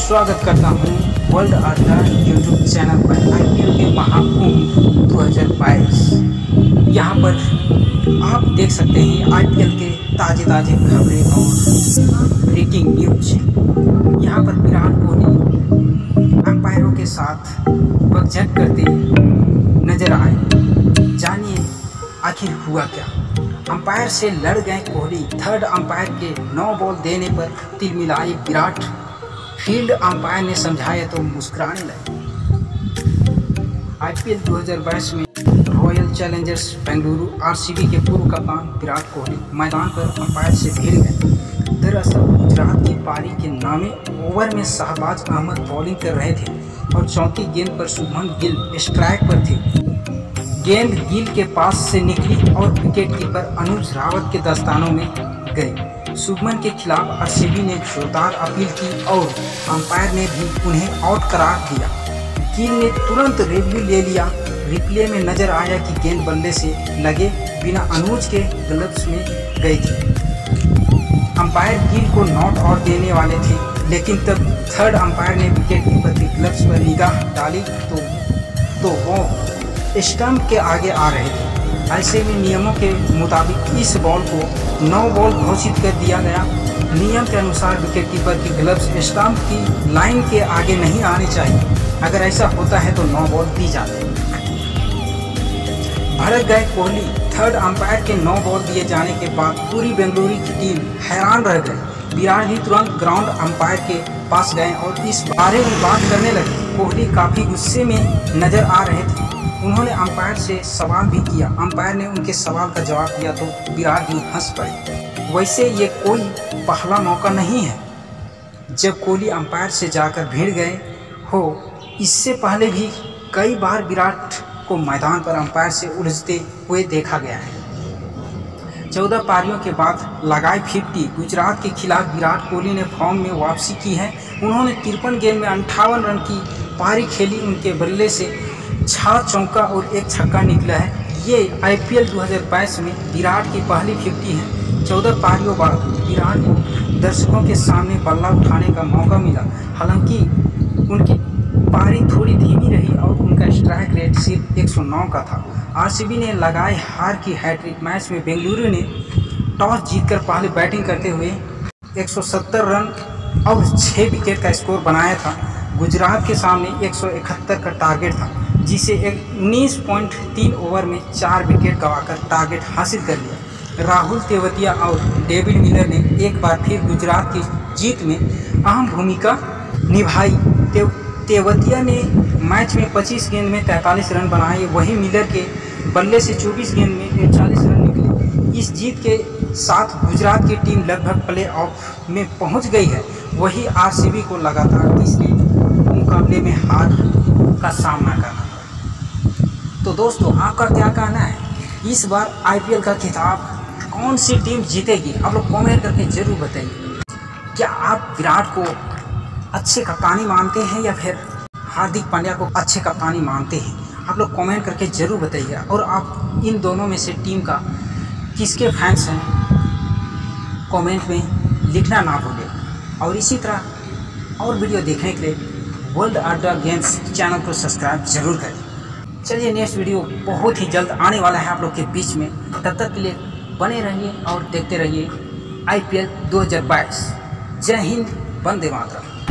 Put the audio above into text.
स्वागत करता हूं वर्ल्ड अड्डा यूट्यूब चैनल पर। आईपीएल के महाकुंभ 2022 यहां पर आप देख सकते हैं आईपीएल के ताज़े खबरें और ब्रेकिंग न्यूज। यहां पर विराट कोहली अंपायरों के साथ बकझक करते नजर आए। जानिए आखिर हुआ क्या। अंपायर से लड़ गए कोहली। थर्ड अंपायर के 9 बॉल देने पर तिलमिलाए विराट। फील्ड अंपायर ने समझाया तो मुस्कुराने लगे। आईपीएल 2022 में रॉयल चैलेंजर्स बेंगलुरु आरसीबी के पूर्व कप्तान विराट कोहली मैदान पर अंपायर से भिड़ गए। दरअसल गुजरात की पारी के 9वें ओवर में शहबाज अहमद बॉलिंग कर रहे थे और 34 गेंद पर शुभमन गिल स्ट्राइक पर थे। गेंद गिल के पास से निकली और विकेटकीपर अनुज रावत के दस्तानों में गई। शुभमन के खिलाफ आरसीबी ने जोरदार अपील की और अंपायर ने भी उन्हें आउट करार दिया। गिल ने तुरंत रिव्यू ले लिया। रिप्ले में नजर आया कि गेंद बल्ले से लगे बिना अनुज के ग्लव्स में गई थी। अंपायर गिल को नॉट आउट देने वाले थे, लेकिन तब थर्ड अंपायर ने विकेटकीपर के ग्लव्स पर निगाह डाली तो वो स्टंप के आगे आ रहे थे। ऐसे में नियमों के मुताबिक इस बॉल को 9 बॉल घोषित कर दिया गया। नियम के अनुसार विकेटकीपर की ग्लव्स स्टंप की लाइन के आगे नहीं आने चाहिए। अगर ऐसा होता है तो 9 बॉल दी जाती। भड़क गए कोहली। थर्ड अंपायर के 9 बॉल दिए जाने के बाद पूरी बेंगलुरु की टीम हैरान रह गई। विराट भी तुरंत ग्राउंड अंपायर के पास गए और इस बारे में बात करने लगे। कोहली काफ़ी गुस्से में नजर आ रहे थे। उन्होंने अंपायर से सवाल भी किया। अंपायर ने उनके सवाल का जवाब दिया तो विराट भी हंस पड़े। वैसे ये कोई पहला मौका नहीं है जब कोहली अंपायर से जाकर भिड़ गए हो। इससे पहले भी कई बार विराट को मैदान पर अंपायर से उलझते हुए देखा गया है। 14 पारियों के बाद लगाए 50। गुजरात के खिलाफ विराट कोहली ने फॉर्म में वापसी की है। उन्होंने 53 गेंद में 58 रन की पारी खेली। उनके बल्ले से 6 चौका और 1 छक्का निकला है। ये आईपीएल 2022 में विराट की पहली 50 है। 14 पारियों बाद विराट को दर्शकों के सामने बल्ला उठाने का मौका मिला। हालांकि उनकी पारी थोड़ी धीमी रही और उनका स्ट्राइक रेट सिर्फ 109 का था। आरसीबी ने लगाए हार की हैट्रिक। मैच में बेंगलुरु ने टॉस जीतकर पहले बैटिंग करते हुए 170 रन और 6 विकेट का स्कोर बनाया था। गुजरात के सामने 171 का टारगेट था, जिसे 19.3 ओवर में 4 विकेट गंवाकर टारगेट हासिल कर लिया। राहुल तेवतिया और डेविड मिलर ने एक बार फिर गुजरात की जीत में अहम भूमिका निभाई। तेवतिया ने मैच में 25 गेंद में 43 रन बनाए। वहीं मिलर के बल्ले से 24 गेंद में 39 रन निकले। इस जीत के साथ गुजरात की टीम लगभग प्ले ऑफ में पहुंच गई है। वहीं आरसीबी को लगातार तीसरे मुकाबले में हार का सामना करना पड़ा। तो दोस्तों, आपका क्या कहना है? इस बार आईपीएल का खिताब कौन सी टीम जीतेगी? आप लोग कमेंट करके जरूर बताइए। क्या आप विराट को अच्छे कप्तानी मानते हैं या फिर हार्दिक पांड्या को अच्छे कप्तानी मानते हैं? आप लोग कमेंट करके ज़रूर बताइए। और आप इन दोनों में से टीम का किसके फैंस हैं, कमेंट में लिखना ना भूलें। और इसी तरह और वीडियो देखने के लिए वर्ल्ड अड्डा गेम्स चैनल को सब्सक्राइब जरूर करें। चलिए, नेक्स्ट वीडियो बहुत ही जल्द आने वाला है आप लोग के बीच में। तब तक के लिए बने रहिए और देखते रहिए आईपीएल 2022। जय हिंद, वंदे मातरम।